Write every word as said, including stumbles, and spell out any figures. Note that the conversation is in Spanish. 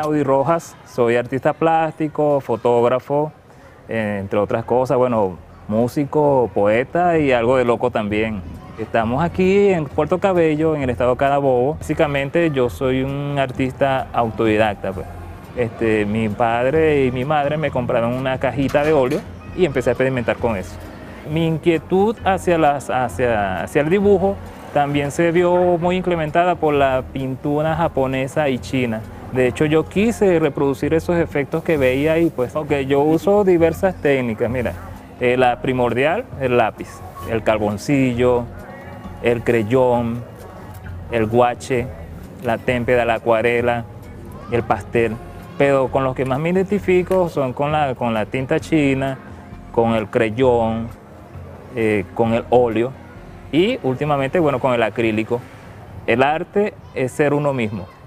Enaudi Rojas, soy artista plástico, fotógrafo, eh, entre otras cosas, bueno, músico, poeta y algo de loco también. Estamos aquí en Puerto Cabello, en el estado Carabobo. Básicamente yo soy un artista autodidacta, pues. Este, mi padre y mi madre me compraron una cajita de óleo y empecé a experimentar con eso. Mi inquietud hacia, las, hacia, hacia el dibujo también se vio muy incrementada por la pintura japonesa y china. De hecho, yo quise reproducir esos efectos que veía ahí, pues, okay, yo uso diversas técnicas. Mira, eh, la primordial, el lápiz, el carboncillo, el creyón, el guache, la témpera, la acuarela, el pastel. Pero con los que más me identifico son con la, con la tinta china, con el creyón, eh, con el óleo y últimamente, bueno, con el acrílico. El arte es ser uno mismo.